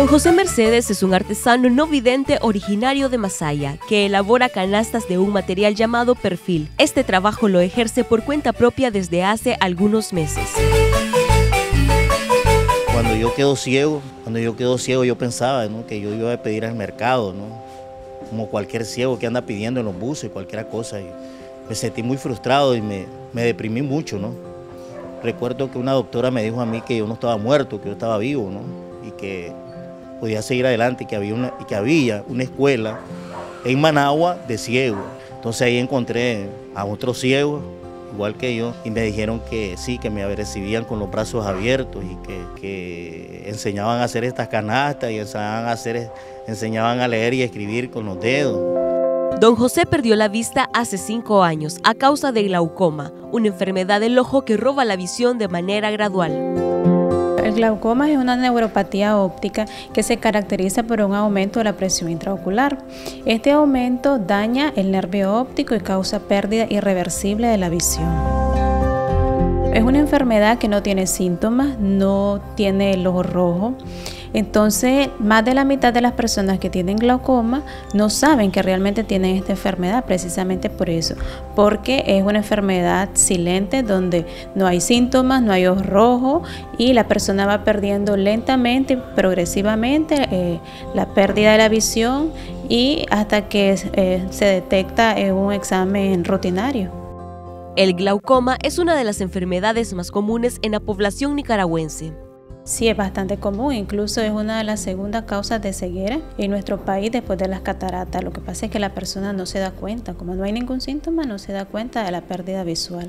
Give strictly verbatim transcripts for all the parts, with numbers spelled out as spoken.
Don José Mercedes es un artesano no vidente originario de Masaya, que elabora canastas de un material llamado perfil. Este trabajo lo ejerce por cuenta propia desde hace algunos meses. Cuando yo quedo ciego, cuando yo quedo ciego yo pensaba, ¿no?, que yo iba a pedir al mercado, ¿no?, como cualquier ciego que anda pidiendo en los buses, cualquier cosa. Y me sentí muy frustrado y me, me deprimí mucho, ¿no? Recuerdo que una doctora me dijo a mí que yo no estaba muerto, que yo estaba vivo, ¿no?, y que podía seguir adelante, y que había una, y que había una escuela en Managua de ciegos. Entonces ahí encontré a otros ciegos, igual que yo, y me dijeron que sí, que me recibían con los brazos abiertos y que, que enseñaban a hacer estas canastas y enseñaban a, hacer, enseñaban a leer y escribir con los dedos. Don José perdió la vista hace cinco años a causa de glaucoma, una enfermedad del ojo que roba la visión de manera gradual. El glaucoma es una neuropatía óptica que se caracteriza por un aumento de la presión intraocular. Este aumento daña el nervio óptico y causa pérdida irreversible de la visión. Es una enfermedad que no tiene síntomas, no tiene el ojo rojo. Entonces, más de la mitad de las personas que tienen glaucoma no saben que realmente tienen esta enfermedad, precisamente por eso, porque es una enfermedad silente donde no hay síntomas, no hay ojo rojo y la persona va perdiendo lentamente, progresivamente eh, la pérdida de la visión y hasta que eh, se detecta en un examen rutinario. El glaucoma es una de las enfermedades más comunes en la población nicaragüense. Sí, es bastante común, incluso es una de las segundas causas de ceguera en nuestro país después de las cataratas. Lo que pasa es que la persona no se da cuenta, como no hay ningún síntoma, no se da cuenta de la pérdida visual.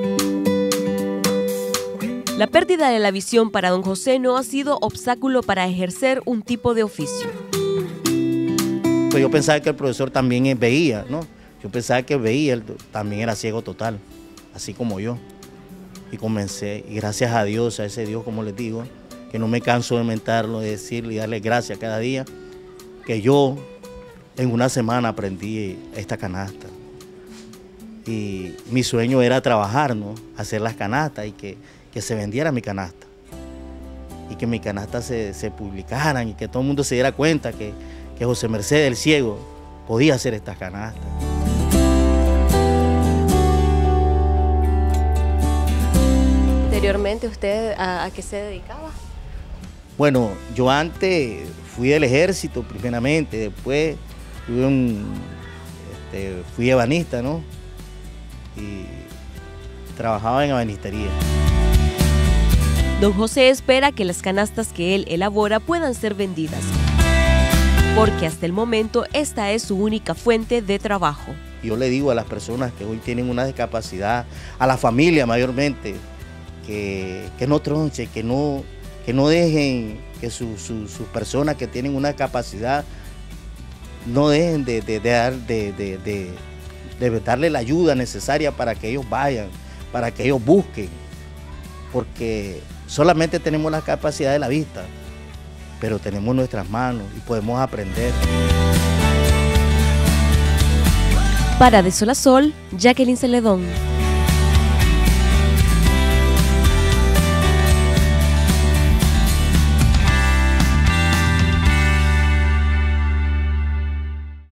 La pérdida de la visión para don José no ha sido obstáculo para ejercer un tipo de oficio. Pues yo pensaba que el profesor también veía, ¿no? Yo pensaba que veía, él también era ciego total, así como yo. Y comencé, y gracias a Dios, a ese Dios, como les digo, que no me canso de mentarlo, de decirle y darle gracias cada día, que yo en una semana aprendí esta canasta. Y mi sueño era trabajar, ¿no?, hacer las canastas y que, que se vendiera mi canasta. Y que mi canasta se, se publicaran y que todo el mundo se diera cuenta que, que José Mercedes, el ciego, podía hacer estas canastas. Anteriormente, ¿usted a, a qué se dedicaba? Bueno, yo antes fui del ejército primeramente, después tuve un, este, fui ebanista, ¿no? Y trabajaba en ebanistería. Don José espera que las canastas que él elabora puedan ser vendidas, porque hasta el momento esta es su única fuente de trabajo. Yo le digo a las personas que hoy tienen una discapacidad, a la familia mayormente, Que, que no tronchen, que no, que no dejen que sus su, su personas que tienen una capacidad no dejen de, de, de, dar, de, de, de, de darle la ayuda necesaria para que ellos vayan, para que ellos busquen, porque solamente tenemos la capacidad de la vista, pero tenemos nuestras manos y podemos aprender. Para De Sol a Sol, Jacqueline Celedón.